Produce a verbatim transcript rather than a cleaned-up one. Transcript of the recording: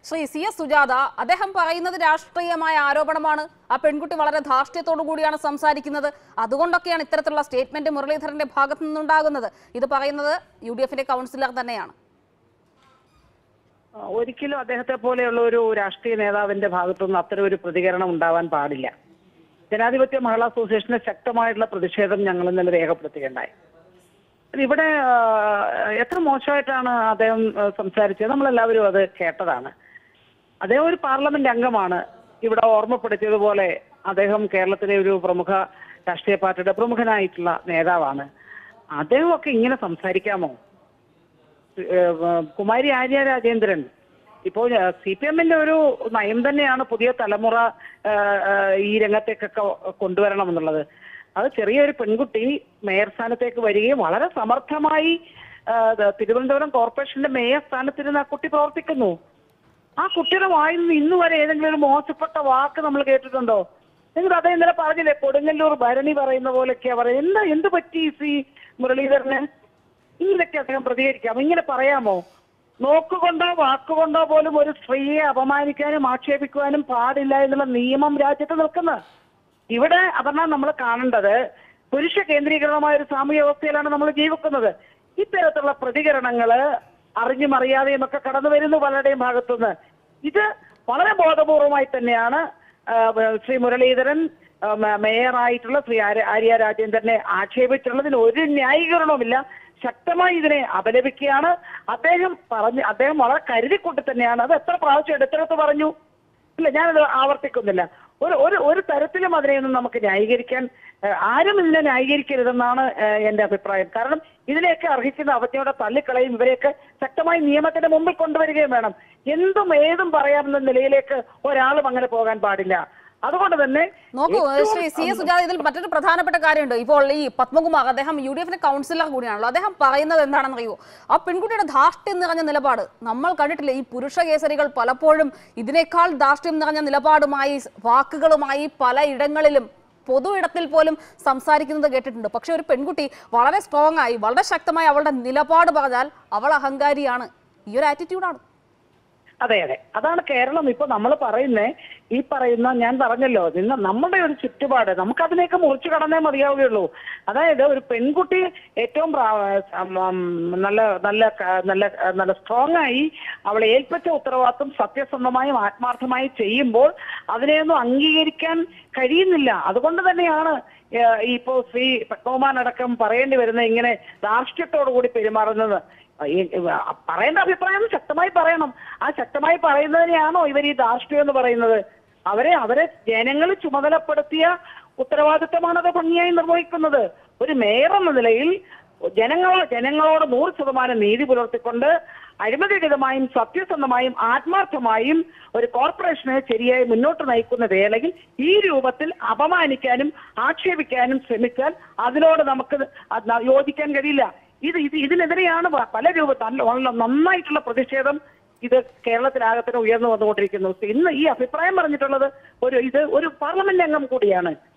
Shri C S Sujatha അദ്ദേഹം പറയുന്നത് രാഷ്ട്രീയമായ ആരോപണമാണ്. ആ പെൺകുട്ടി വളരെ ധാർഷ്ട്യത്തോടു കൂടിയാണ് സംസാരിക്കുന്നത്. അതുകൊണ്ടൊക്കെയാണ് ഇത്തരത്തിലുള്ള സ്റ്റേറ്റ്മെന്റ് മുരളീധരന്റെ ഭാഗത്തു നിന്നുണ്ടാകുന്നത്. ഇത് പറയുന്നത് യു ഡി എഫിന്റെ കൗൺസിലർ തന്നെയാണ്. ഒരിക്കലും അദ്ദേഹത്തെ പോലെയുള്ള ഒരു രാഷ്ട്രീയ നേതാവിന്റെ ഭാഗത്തുനിന്ന് അത്തരം ഒരു പ്രതികരണം ഉണ്ടാവാൻ പാടില്ല. ജനാധിപത്യ മഹിളാ അസോസിയേഷന്റെ ശക്തമായിട്ടുള്ള പ്രതിഷേധം ഞങ്ങൾ ഇന്നലെ രേഖപ്പെടുത്തുകയുണ്ടായി. ഇവിടെ എത്ര മോശമായിട്ടാണ് അദ്ദേഹം സംസാരിച്ചത് നമ്മളെല്ലാവരും അത് കേട്ടതാണ്. അദ്ദേഹം ഒരു പാർലമെന്റ് അംഗമാണ്. ഇവിടെ ഓർമ്മപ്പെടുത്തിയതുപോലെ അദ്ദേഹം കേരളത്തിലെ ഒരു പ്രമുഖ രാഷ്ട്രീയ പാർട്ടിയുടെ പ്രമുഖനായിട്ടുള്ള നേതാവാണ്. അദ്ദേഹമൊക്കെ ഇങ്ങനെ സംസാരിക്കാമോ? കുമാരി ആര്യ രാജേന്ദ്രൻ ഇപ്പോൾ സി പി എമ്മിന്റെ ഒരു നയം തന്നെയാണ് പുതിയ തലമുറ ഈ രംഗത്തേക്കൊക്കെ കൊണ്ടുവരണം എന്നുള്ളത്. അത് ചെറിയൊരു പെൺകുട്ടി മേയർ സ്ഥാനത്തേക്ക് വരികയും വളരെ സമർത്ഥമായി തിരുവനന്തപുരം കോർപ്പറേഷന്റെ മേയർ സ്ഥാനത്തിരുന്ന് ആ കുട്ടി പ്രവർത്തിക്കുന്നു. ആ കുട്ടിയുടെ വായിൽ നിന്ന് ഇന്ന് വരെ ഏതെങ്കിലും ഒരു മോശപ്പെട്ട വാക്ക് നമ്മൾ കേട്ടിട്ടുണ്ടോ? നിങ്ങൾ അതേ ഇന്നലെ പറഞ്ഞില്ലേ, കൊടുങ്ങല്ലൂർ ഭരണി പറയുന്ന പോലെയൊക്കെയാ പറയുന്നത്. എന്താ എന്ത് പറ്റി സി മുരളീധരന് ഇങ്ങനെയൊക്കെ അദ്ദേഹം പ്രതികരിക്കാം? ഇങ്ങനെ പറയാമോ? നോക്കുകൊണ്ടോ വാക്കുകൊണ്ടോ പോലും ഒരു സ്ത്രീയെ അപമാനിക്കാനും ആക്ഷേപിക്കുവാനും പാടില്ല എന്നുള്ള നിയമം രാജ്യത്ത് നിൽക്കുന്നത്. ഇവിടെ അതാണ് നമ്മൾ കാണേണ്ടത്. പുരുഷ കേന്ദ്രീകൃതമായ ഒരു സാമൂഹ്യ വ്യവസ്ഥയിലാണ് നമ്മൾ ജീവിക്കുന്നത്. ഇത്തരത്തിലുള്ള പ്രതികരണങ്ങള് അറിഞ്ഞും അറിയാതെയും ഒക്കെ കടന്നു വരുന്നു പലരുടെയും ഭാഗത്തുനിന്ന്. ഇത് വളരെ ബോധപൂർവമായി തന്നെയാണ് ശ്രീ മുരളീധരൻ മേയറായിട്ടുള്ള ശ്രീ ആര്യ രാജേന്ദ്രനെ ആക്ഷേപിച്ചിട്ടുള്ളതിന് ഒരു ന്യായീകരണവുമില്ല. ശക്തമായി ഇതിനെ അപലപിക്കുകയാണ് അദ്ദേഹം. പറഞ്ഞ് അദ്ദേഹം വളരെ കരുതിക്കൊണ്ട് തന്നെയാണ് അത് എത്ര പ്രാവശ്യം എടുത്തെടുത്ത് പറഞ്ഞു. ഇല്ല, ഞാനത് ആവർത്തിക്കുന്നില്ല. ഒരു ഒരു ഒരു തരത്തിലും അതിനെയൊന്നും നമുക്ക് ന്യായീകരിക്കാൻ ആരും ഇതിനെ ന്യായീകരിക്കരുതെന്നാണ് എന്റെ അഭിപ്രായം. കാരണം ഇതിനെയൊക്കെ അർഹിക്കുന്ന അവജ്ഞയോടെ തള്ളിക്കളയും. ഇവരെയൊക്കെ ശക്തമായി നിയമത്തിന്റെ മുമ്പിൽ കൊണ്ടുവരികയും വേണം. എന്തും ഏതും പറയാമെന്ന നിലയിലേക്ക് ഒരാളും അങ്ങനെ പോകാൻ പാടില്ല. അതുകൊണ്ട് തന്നെ നോക്കൂ ശ്രീ സി എസ് സുജാത, ഇതിൽ മറ്റൊരു പ്രധാനപ്പെട്ട കാര്യമുണ്ട്. ഇപ്പോൾ ഈ പത്മകുമാർ അദ്ദേഹം യു ഡി എഫിന്റെ കൗൺസിലർ കൂടിയാണല്ലോ. അദ്ദേഹം പറയുന്നത് എന്താണെന്ന് അറിയുമോ? ആ പെൺകുട്ടിയുടെ ധാർഷ്ട്യം നിറഞ്ഞ നിലപാട് നമ്മൾ കണ്ടിട്ടില്ല. ഈ പുരുഷ കേസരികൾ പലപ്പോഴും ഇതിനേക്കാൾ ധാർഷ്ട്യം നിറഞ്ഞ നിലപാടുമായി വാക്കുകളുമായി പല ഇടങ്ങളിലും പൊതു ഇടത്തിൽ പോലും സംസാരിക്കുന്നത് കേട്ടിട്ടുണ്ട്. പക്ഷെ ഒരു പെൺകുട്ടി വളരെ സ്ട്രോങ് ആയി വളരെ ശക്തമായി അവളുടെ നിലപാട് പറഞ്ഞാൽ അവൾ അഹങ്കാരിയാണ്. ഈ ഒരു ആറ്റിറ്റ്യൂഡാണ്. അതെ അതെ അതാണ് കേരളം. ഇപ്പൊ നമ്മൾ പറയുന്നേ ഈ പറയുന്ന ഞാൻ പറഞ്ഞല്ലോ, നിന്ന് നമ്മുടെ ഒരു ചുറ്റുപാട് നമുക്കതിലേക്ക് മുറിച്ചു കടന്നേ മതിയാവുകയുള്ളൂ. അതായത് ഒരു പെൺകുട്ടി ഏറ്റവും നല്ല നല്ല നല്ല നല്ല സ്ട്രോങ് ആയി അവളെ ഏൽപ്പിച്ച ഉത്തരവാദിത്വം സത്യസന്ധമായും ആത്മാർത്ഥമായും ചെയ്യുമ്പോൾ അതിനെയൊന്നും അംഗീകരിക്കാൻ കഴിയുന്നില്ല. അതുകൊണ്ട് തന്നെയാണ് ഇപ്പോ ശ്രീ പത്മകുമാർ അടക്കം പറയേണ്ടി വരുന്ന ഇങ്ങനെ ധാർഷ്ട്യത്തോടു കൂടി പെരുമാറുന്നത്. പറയേണ്ട അഭിപ്രായം ശക്തമായി പറയണം. ആ ശക്തമായി പറയുന്നതിനെയാണോ ഇവർ ഈ ധാർഷ്ട്യം എന്ന് പറയുന്നത്? അവരെ അവരെ ജനങ്ങൾ ചുമതലപ്പെടുത്തിയ ഉത്തരവാദിത്തമാണ് അത് ഭംഗിയായി നിർവഹിക്കുന്നത്. ഒരു മേയർ എന്ന നിലയിൽ ജനങ്ങളോ ജനങ്ങളോട് നൂറ് ശതമാനം നീതി പുലർത്തിക്കൊണ്ട് അഴിമതിരഹിതമായും സത്യസന്ധമായും ആത്മാർത്ഥമായും ഒരു കോർപ്പറേഷനെ ശരിയായി മുന്നോട്ട് നയിക്കുന്ന വേളയിൽ ഈ രൂപത്തിൽ അപമാനിക്കാനും ആക്ഷേപിക്കാനും ശ്രമിച്ചാൽ അതിനോട് നമുക്ക് യോജിക്കാൻ കഴിയില്ല. ഇത് ഇത് ഇതിനെതിരെയാണ് പല രൂപത്തിൽ നന്നായിട്ടുള്ള പ്രതിഷേധം ഇത് കേരളത്തിലാകത്തിന് ഉയർന്നു വന്നുകൊണ്ടിരിക്കുന്നു. ഇന്ന് ഈ അഭിപ്രായം പറഞ്ഞിട്ടുള്ളത് ഒരു ഇത് ഒരു പാർലമെന്റ് അംഗം കൂടിയാണ്.